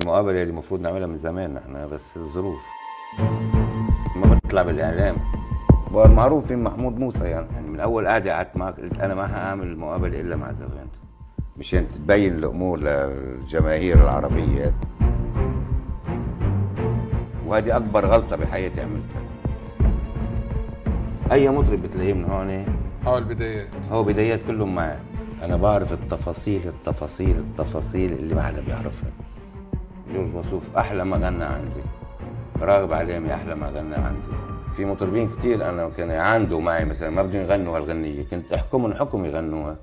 المقابله اللي المفروض نعملها من زمان نحن، بس الظروف ما بطلع بالاعلام. بقى المعروف في محمود موسى يعني من اول قعده قعدت معك قلت انا ما هعمل مقابله الا مع زغانت مشان تبين الامور للجماهير العربيه، وهذه اكبر غلطه بحياتي عملتها. اي مطرب بتلاقيه من هون هو بدايات كلهم معي. انا بعرف التفاصيل اللي ما حدا بيعرفها. جورج وسوف احلى ما غنى عندي، راغب علامي احلى ما غنى عندي. في مطربين كتير انا كان عنده معي مثلا ما بدهم يغنوا هالغنيه، كنت احكمهم حكم يغنوها.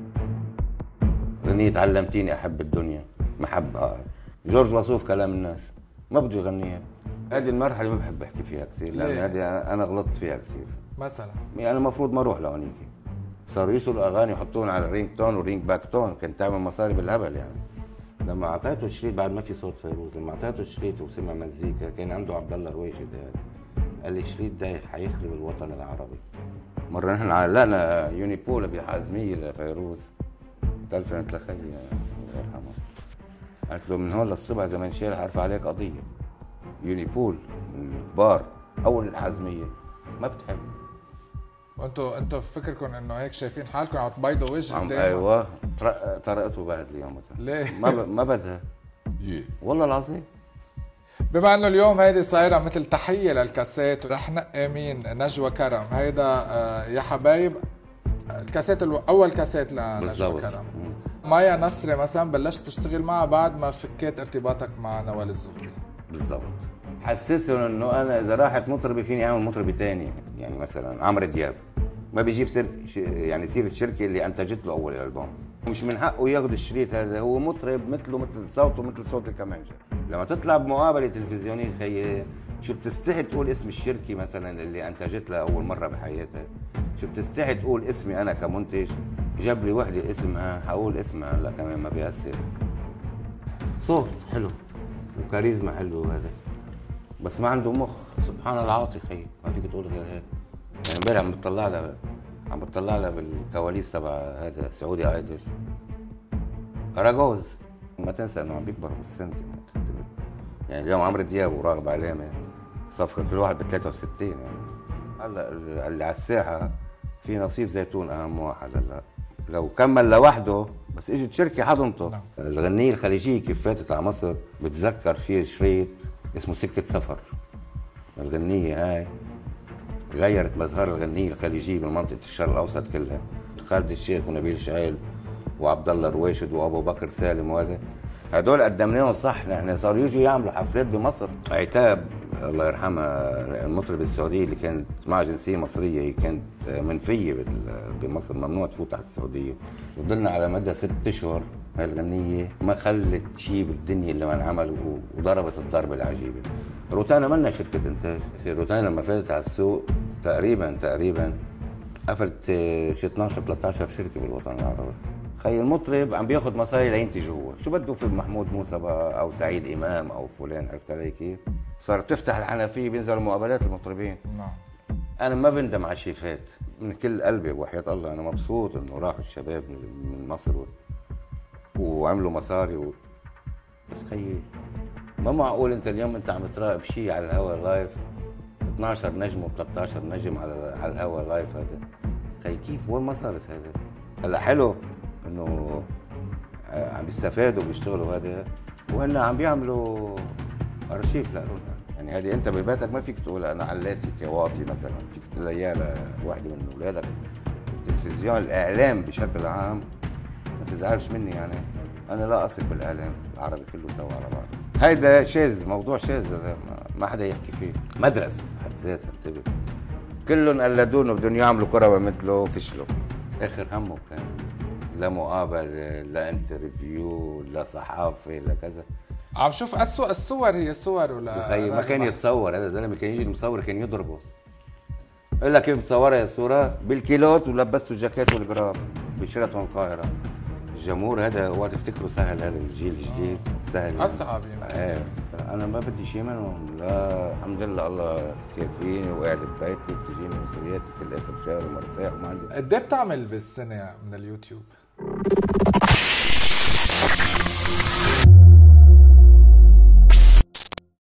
غنية علمتيني احب الدنيا محبة، جورج وسوف كلام الناس ما بده يغنيها. هذه المرحله ما بحب احكي فيها كثير لان هذه انا غلطت فيها كثير. مثلا يعني المفروض ما اروح لهونيك، صاروا يسوا اغاني يحطون على الرينج تون والرينج باك تون، كنت تعمل مصاري بالهبل يعني. لما اعطيته الشريط بعد ما في صوت فيروز، لما اعطيته الشريط وسمع مزيكا كان عنده عبد الله رويشد قال لي الشريط ده حيخرب الوطن العربي. مره نحن علقنا يونيبول بحازميه لفيروز تلفنت لخي الله يرحمه، قالت له من هون للصبح اذا ما انشال حرفع عليك قضيه. يونيبول من الكبار اول الحازميه ما بتحب. وانتوا فكركم انه هيك شايفين حالكم عم تبيضوا وجهك دائما؟ ايوه طرقته بعد اليوم ليه؟ ما بدها والله العظيم. بما انه اليوم هيدي صايره مثل تحيه للكاسات، رح نقي مين؟ نجوى كرم هيدا يا حبايب الكاسات اول كاسات لنجوى كرم. مايا نصري مثلا بلشت تشتغل معها بعد ما فكيت ارتباطك مع نوال الزغبي. بالضبط، حسسهم انه انا اذا راحت مطربه فيني اعمل مطربه ثاني. يعني مثلا عمرو دياب ما بيجيب يعني سيره الشركه اللي انتجت له اول البوم، مش من حقه ياخذ الشريط هذا، هو مطرب مثله مثل صوته مثل صوت الكمانجه. لما تطلع بمقابله تلفزيونيه خيي شو بتستحي تقول اسم الشركه مثلا اللي انتجت لها اول مره بحياتها؟ شو بتستحي تقول اسمي انا كمنتج؟ جاب لي وحده اسمها حقول اسمها لا كمان ما بيأثر. صوت حلو وكاريزما حلو هذا، بس ما عنده مخ. سبحان العاطي خيي ما فيك تقول غير هيك. يعني امبارح عم بتطلع لها بالكواليس تبع هذا سعودي ايدل اراجوز. ما تنسى انه عم بيكبر بالسن يعني اليوم عمرو دياب وراغب علامه صفقه كل واحد ب 63 يعني. هلا اللي على الساحه في نصيف زيتون اهم واحد. هلا لو كمل لوحده بس اجت شركه حضنته. الغنيه الخليجيه كيف فاتت على مصر بتذكر فيه شريط اسمه سكه سفر. الغنيه هاي غيرت مظهر الغنيه الخليجيه بمنطقه الشرق الاوسط كلها. خالد الشيخ ونبيل شعيل وعبد الله رويشد وابو بكر سالم وهذا هدول قدمناهم صح. نحن صاروا يجوا يعملوا حفلات بمصر. عتاب الله يرحمها المطربه السعوديه اللي كانت معها جنسيه مصريه، هي كانت منفيه بمصر، ممنوع تفوت على السعوديه. وضلنا على مدى 6 اشهر هاي الغنيه ما خلت شيء بالدنيا اللي ما انعمل، وضربت الضربه العجيبه. روتانا مالنا شركه انتاج. روتانا لما فاتت على السوق تقريبا قفلت شي 12 13 شركه بالوطن العربي. خي المطرب عم بياخذ مصاري لينتج هو، شو بده في محمود موسى بقى او سعيد امام او فلان، عرفت علي كيف؟ صارت تفتح الحنفيه بينزلوا مقابلات المطربين. نعم. انا ما بندم على شيء فات من كل قلبي وحياة الله. انا مبسوط انه راحوا الشباب من مصر وعملوا مصاري بس خيي ما معقول انت اليوم انت عم تراقب شيء على الهوا لايف 12 نجم و13 نجم على الهوا لايف. هذا خي كيف وين ما صارت هذا؟ هلا حلو انه عم بيستفادوا بيشتغلوا هذا، وهن عم بيعملوا ارشيف لنا. يعني هذه انت ببيتك ما فيك تقول انا علاتي كواطي مثلا، فيك تقول اياها لوحده من اولادك. التلفزيون الاعلام بشكل عام ما تزعلش مني يعني، انا لا اثق بالاعلام العربي كله سوا على بعض. هيدا شاذ، موضوع شاذ ما حدا يحكي فيه. مدرسه بحد ذاتها انتبه، كلهم قلدونه بدهم يعملوا كروه مثله فشلوا. اخر همه كان لا مقابله لا انترفيو لا صحافه لا كذا. عم شوف اسوء الصور هي صور ولا ما كان يتصور. هذا الزلمه كان يجي المصور كان يضربه. يقول لك كيف مصوره الصوره بالكيلوت ولبسته الجاكيت والجراف بشيراتون القاهره. الجمهور هذا هو تفتكروا سهل؟ هذا الجيل الجديد سهل اصعب يعني. انا ما بدي شيء منهم. لا الحمد لله الله كافيني وقاعد ببيتي بتجيني مصرياتي في الاخر شهر ومرتاح وما عندي. قد ايه بتعمل بالسنه من اليوتيوب؟